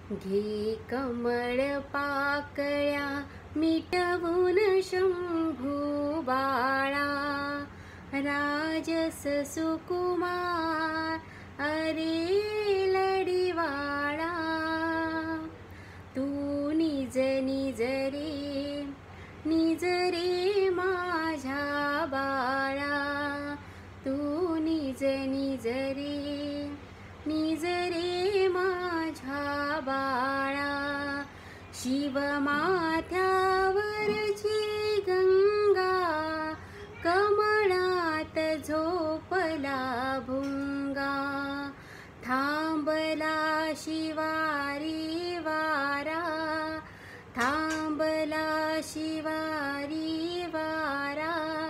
घे कमळ पाकळ्या मिटवून शंभू बाळा, राजस सुकुमार अरे लढीवाळा. तू निज निज रे, निज रे माझ्या बाळा. तू निज निज रे, निज रे माझ्या बाळा. शिव माथ्यावरची गंगा, कमळात झोपला भुंगा. थांबला शिवारी वारा, थांबला शिवारी वारा.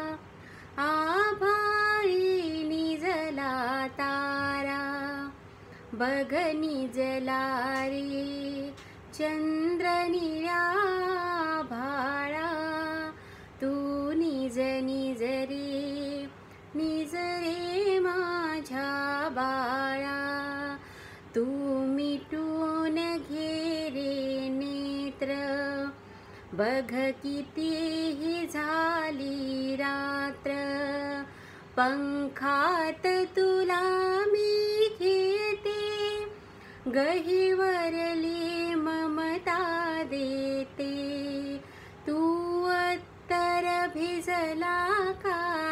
आभाळी निजला तारा, बघ निजला रे चंद्र निळ्या भाळा. तू निज निज रे, निज रे माझ्या बाळा. तू मिटून घे रे नेत्र, बघ कितीही झाली रात्र. पंखात तुला मी घेते, गहिवरली ममता देते. तू अत्तर भिजला का